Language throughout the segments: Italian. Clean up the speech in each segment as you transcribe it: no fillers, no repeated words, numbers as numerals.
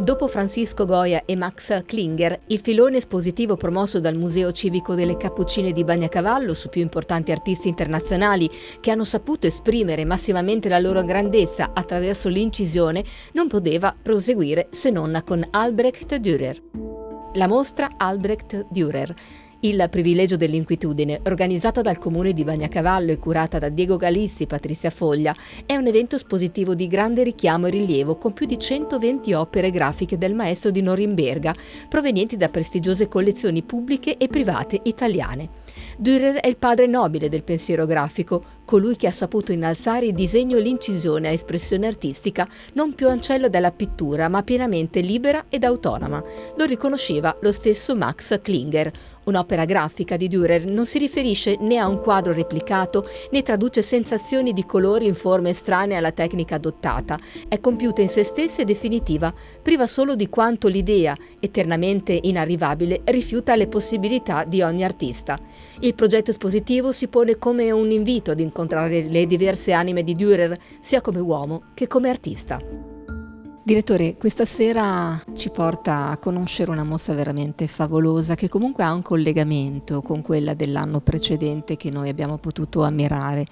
Dopo Francisco Goya e Max Klinger, il filone espositivo promosso dal Museo Civico delle Cappuccine di Bagnacavallo su più importanti artisti internazionali che hanno saputo esprimere massimamente la loro grandezza attraverso l'incisione non poteva proseguire se non con Albrecht Dürer. La mostra Albrecht Dürer, il privilegio dell'inquietudine, organizzata dal comune di Bagnacavallo e curata da Diego Galizzi e Patrizia Foglia, è un evento espositivo di grande richiamo e rilievo con più di 120 opere grafiche del maestro di Norimberga, provenienti da prestigiose collezioni pubbliche e private italiane. Dürer è il padre nobile del pensiero grafico, colui che ha saputo innalzare il disegno e l'incisione a espressione artistica non più ancella della pittura, ma pienamente libera ed autonoma. Lo riconosceva lo stesso Max Klinger. Un'opera grafica di Dürer non si riferisce né a un quadro replicato né traduce sensazioni di colori in forme estranee alla tecnica adottata. È compiuta in se stessa e definitiva, priva solo di quanto l'idea, eternamente inarrivabile, rifiuta le possibilità di ogni artista. Il progetto espositivo si pone come un invito ad incontrare le diverse anime di Dürer, sia come uomo che come artista. Direttore, questa sera ci porta a conoscere una mostra veramente favolosa che comunque ha un collegamento con quella dell'anno precedente che noi abbiamo potuto ammirare.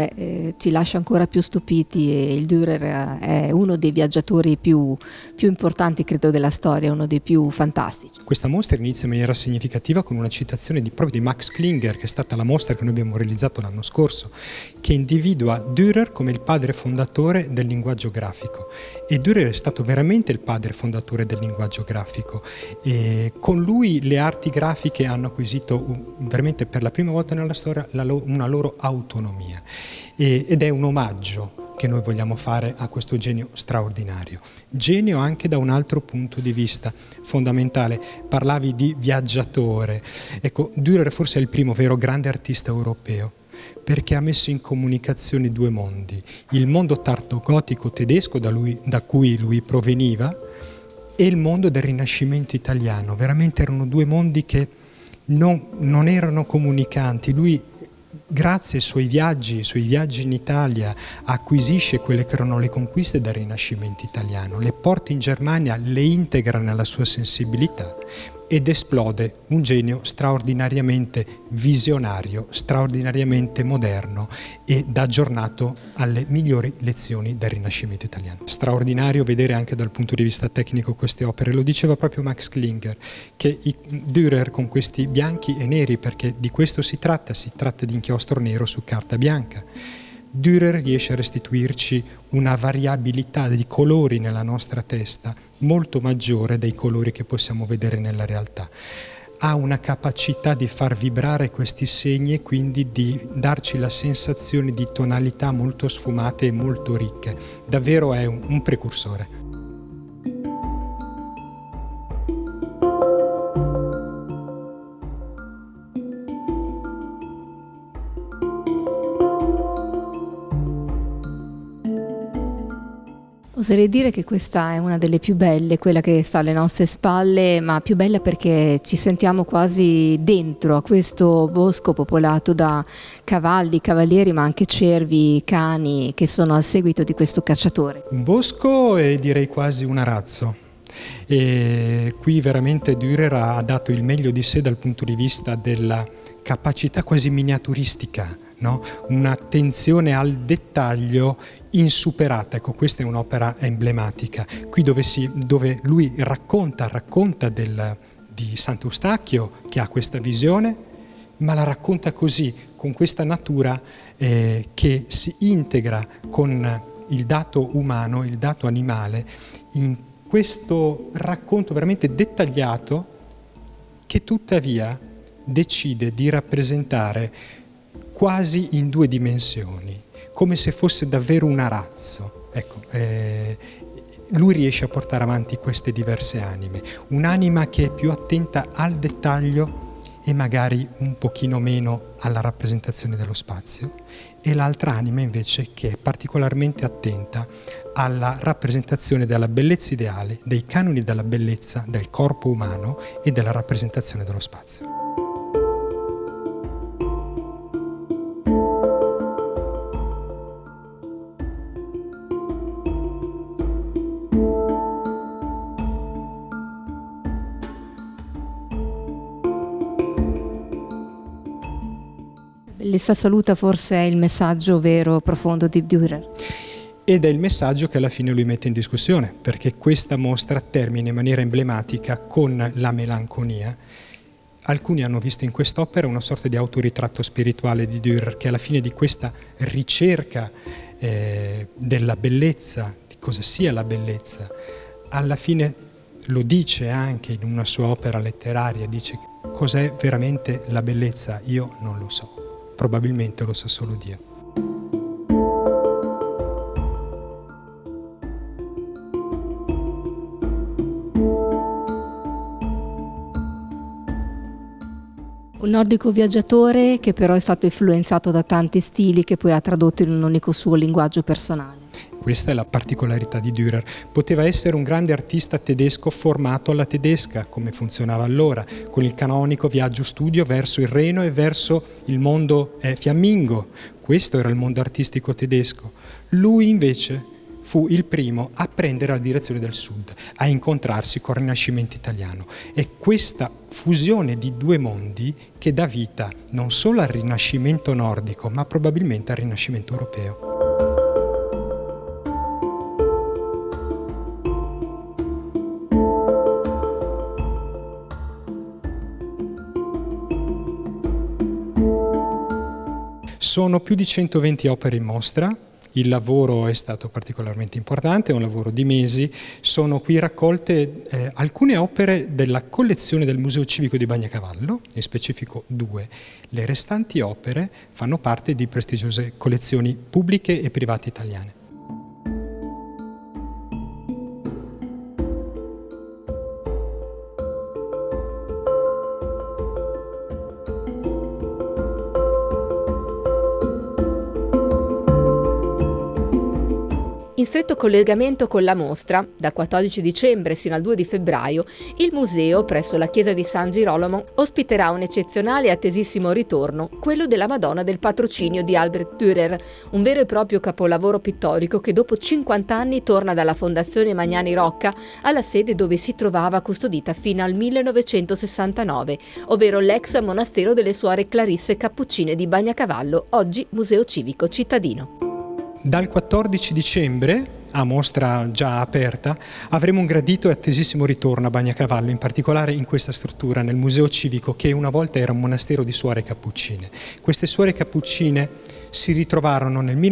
Ci lascia ancora più stupiti e il Dürer è uno dei viaggiatori più importanti, credo, della storia, uno dei più fantastici. Questa mostra inizia in maniera significativa con una citazione proprio di Max Klinger, che è stata la mostra che noi abbiamo realizzato l'anno scorso, che individua Dürer come il padre fondatore del linguaggio grafico. E Dürer è stato veramente il padre fondatore del linguaggio grafico e con lui le arti grafiche hanno acquisito veramente per la prima volta nella storia una loro autonomia ed è un omaggio che noi vogliamo fare a questo genio straordinario. Genio anche da un altro punto di vista fondamentale. Parlavi di viaggiatore. Ecco, Dürer forse è il primo vero grande artista europeo, perché ha messo in comunicazione due mondi, il mondo tardo-gotico tedesco da cui lui proveniva e il mondo del Rinascimento italiano. Veramente erano due mondi che non erano comunicanti. Lui, grazie ai suoi viaggi in Italia, acquisisce quelle che erano le conquiste del Rinascimento italiano, le porta in Germania, le integra nella sua sensibilità ed esplode un genio straordinariamente visionario, straordinariamente moderno e da aggiornato alle migliori lezioni del Rinascimento italiano. Straordinario vedere anche dal punto di vista tecnico queste opere, lo diceva proprio Max Klinger, che Dürer con questi bianchi e neri, perché di questo si tratta di inchiostro nero su carta bianca. Dürer riesce a restituirci una variabilità di colori nella nostra testa molto maggiore dei colori che possiamo vedere nella realtà. Ha una capacità di far vibrare questi segni e quindi di darci la sensazione di tonalità molto sfumate e molto ricche. Davvero è un precursore. Oserei dire che questa è una delle più belle, quella che sta alle nostre spalle, ma più bella perché ci sentiamo quasi dentro a questo bosco popolato da cavalli, cavalieri, ma anche cervi, cani che sono al seguito di questo cacciatore. Un bosco e direi quasi un arazzo. E qui veramente Dürer ha dato il meglio di sé dal punto di vista della capacità quasi miniaturistica, no? Un'attenzione al dettaglio insuperata. Ecco, questa è un'opera emblematica. Qui dove lui racconta di Sant'Eustachio, che ha questa visione, ma la racconta così, con questa natura che si integra con il dato umano, il dato animale, in questo racconto veramente dettagliato che tuttavia decide di rappresentare quasi in due dimensioni, come se fosse davvero un arazzo. Ecco, lui riesce a portare avanti queste diverse anime, un'anima che è più attenta al dettaglio e magari un pochino meno alla rappresentazione dello spazio, e l'altra anima invece che è particolarmente attenta alla rappresentazione della bellezza ideale, dei canoni della bellezza del corpo umano e della rappresentazione dello spazio. Bellezza assoluta forse è il messaggio vero, profondo di Dürer. Ed è il messaggio che alla fine lui mette in discussione, perché questa mostra termina in maniera emblematica con la melanconia. Alcuni hanno visto in quest'opera una sorta di autoritratto spirituale di Dürer, che alla fine di questa ricerca della bellezza, di cosa sia la bellezza, alla fine lo dice anche in una sua opera letteraria, dice cos'è veramente la bellezza, io non lo so, probabilmente lo sa solo Dio. Un nordico viaggiatore che però è stato influenzato da tanti stili che poi ha tradotto in un unico suo linguaggio personale. Questa è la particolarità di Dürer. Poteva essere un grande artista tedesco formato alla tedesca, come funzionava allora, con il canonico viaggio studio verso il Reno e verso il mondo fiammingo. Questo era il mondo artistico tedesco. Lui invece fu il primo a prendere la direzione del sud, a incontrarsi col Rinascimento italiano. È questa fusione di due mondi che dà vita non solo al Rinascimento nordico, ma probabilmente al Rinascimento europeo. Sono più di 120 opere in mostra. Il lavoro è stato particolarmente importante, è un lavoro di mesi. Sono qui raccolte alcune opere della collezione del Museo Civico di Bagnacavallo, in specifico 2. Le restanti opere fanno parte di prestigiose collezioni pubbliche e private italiane. In stretto collegamento con la mostra, dal 14 dicembre sino al 2 di febbraio, il museo, presso la chiesa di San Girolamo, ospiterà un eccezionale e attesissimo ritorno, quello della Madonna del Patrocinio di Albrecht Dürer, un vero e proprio capolavoro pittorico che dopo 50 anni torna dalla Fondazione Magnani Rocca alla sede dove si trovava custodita fino al 1969, ovvero l'ex monastero delle Suore Clarisse Cappuccine di Bagnacavallo, oggi Museo Civico Cittadino. Dal 14 dicembre, a mostra già aperta, avremo un gradito e attesissimo ritorno a Bagnacavallo, in particolare in questa struttura, nel Museo Civico, che una volta era un monastero di suore cappuccine. Queste suore cappuccine si ritrovarono nel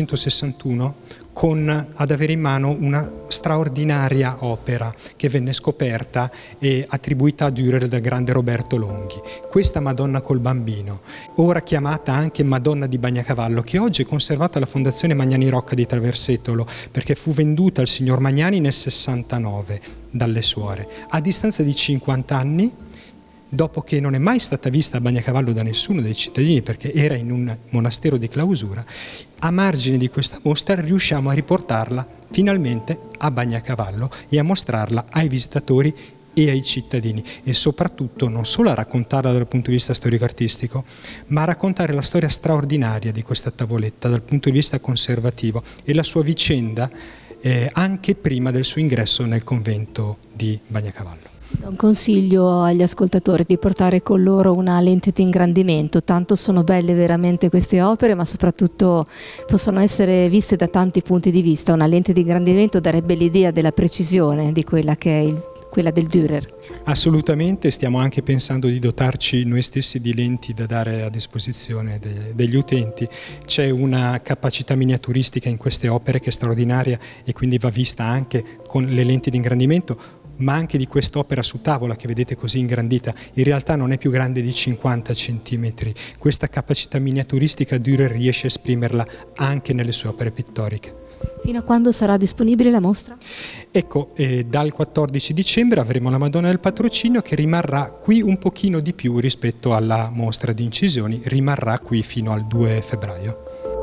1961 ad avere in mano una straordinaria opera che venne scoperta e attribuita a Dürer dal grande Roberto Longhi. Questa Madonna col Bambino, ora chiamata anche Madonna di Bagnacavallo, che oggi è conservata alla Fondazione Magnani Rocca di Traversetolo, perché fu venduta al signor Magnani nel 69 dalle suore. A distanza di 50 anni, dopo che non è mai stata vista a Bagnacavallo da nessuno dei cittadini perché era in un monastero di clausura, a margine di questa mostra riusciamo a riportarla finalmente a Bagnacavallo e a mostrarla ai visitatori e ai cittadini, e soprattutto non solo a raccontarla dal punto di vista storico-artistico, ma a raccontare la storia straordinaria di questa tavoletta dal punto di vista conservativo e la sua vicenda anche prima del suo ingresso nel convento di Bagnacavallo. Un consiglio agli ascoltatori di portare con loro una lente di ingrandimento, tanto sono belle veramente queste opere, ma soprattutto possono essere viste da tanti punti di vista. Una lente di ingrandimento darebbe l'idea della precisione di quella che è quella del Dürer. Assolutamente, stiamo anche pensando di dotarci noi stessi di lenti da dare a disposizione degli utenti. C'è una capacità miniaturistica in queste opere che è straordinaria e quindi va vista anche con le lenti di ingrandimento, ma anche di quest'opera su tavola che vedete così ingrandita, in realtà non è più grande di 50 centimetri. Questa capacità miniaturistica Dürer riesce a esprimerla anche nelle sue opere pittoriche. Fino a quando sarà disponibile la mostra? Ecco, dal 14 dicembre avremo la Madonna del Patrocinio che rimarrà qui un pochino di più rispetto alla mostra di incisioni, rimarrà qui fino al 2 febbraio.